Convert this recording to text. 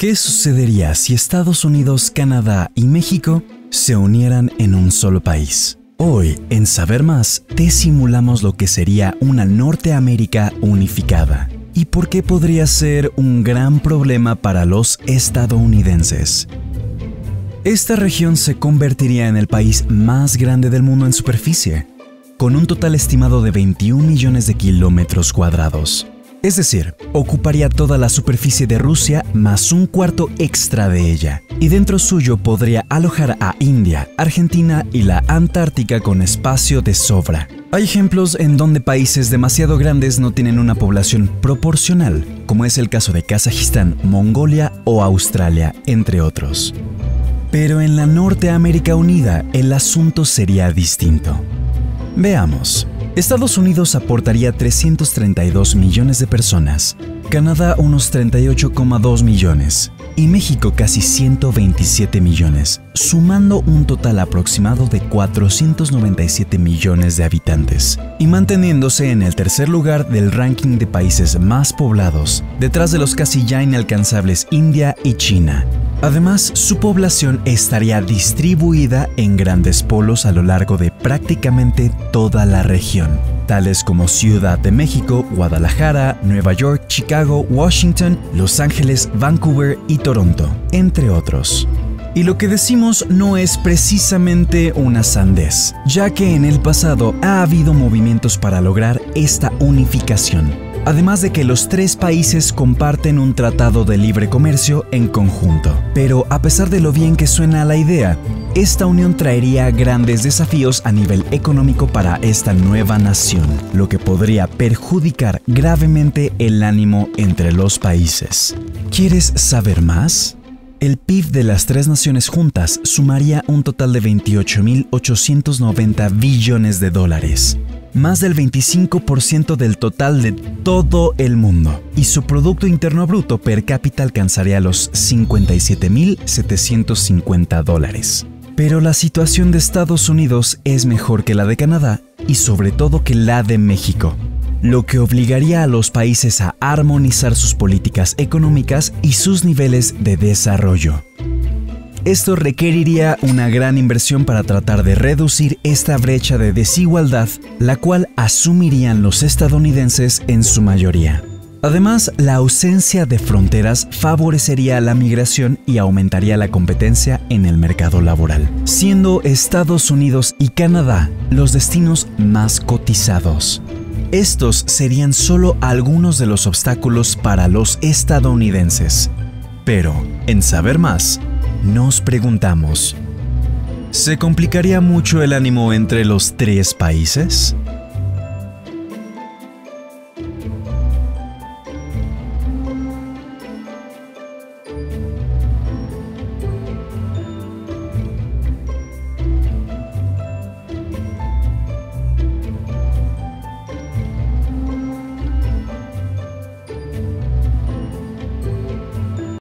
¿Qué sucedería si Estados Unidos, Canadá y México se unieran en un solo país? Hoy, en Saber Más, te simulamos lo que sería una Norteamérica unificada y por qué podría ser un gran problema para los estadounidenses. Esta región se convertiría en el país más grande del mundo en superficie, con un total estimado de 21 millones de kilómetros cuadrados. Es decir, ocuparía toda la superficie de Rusia más un cuarto extra de ella, y dentro suyo podría alojar a India, Argentina y la Antártica con espacio de sobra. Hay ejemplos en donde países demasiado grandes no tienen una población proporcional, como es el caso de Kazajistán, Mongolia o Australia, entre otros. Pero en la Norteamérica Unida el asunto sería distinto. Veamos. Estados Unidos aportaría 332 millones de personas, Canadá unos 38,2 millones y México casi 127 millones, sumando un total aproximado de 497 millones de habitantes y manteniéndose en el tercer lugar del ranking de países más poblados, detrás de los casi ya inalcanzables India y China. Además, su población estaría distribuida en grandes polos a lo largo de prácticamente toda la región, tales como Ciudad de México, Guadalajara, Nueva York, Chicago, Washington, Los Ángeles, Vancouver y Toronto, entre otros. Y lo que decimos no es precisamente una sandez, ya que en el pasado ha habido movimientos para lograr esta unificación. Además de que los tres países comparten un tratado de libre comercio en conjunto. Pero a pesar de lo bien que suena la idea, esta unión traería grandes desafíos a nivel económico para esta nueva nación, lo que podría perjudicar gravemente el ánimo entre los países. ¿Quieres saber más? El PIB de las tres naciones juntas sumaría un total de 28.890 billones de dólares. Más del 25% del total de todo el mundo, y su Producto Interno Bruto per cápita alcanzaría los 57.750 dólares. Pero la situación de Estados Unidos es mejor que la de Canadá y sobre todo que la de México, lo que obligaría a los países a armonizar sus políticas económicas y sus niveles de desarrollo. Esto requeriría una gran inversión para tratar de reducir esta brecha de desigualdad, la cual asumirían los estadounidenses en su mayoría. Además, la ausencia de fronteras favorecería la migración y aumentaría la competencia en el mercado laboral, siendo Estados Unidos y Canadá los destinos más cotizados. Estos serían solo algunos de los obstáculos para los estadounidenses. Pero, en Saber Más, nos preguntamos, ¿se complicaría mucho el ánimo entre los tres países?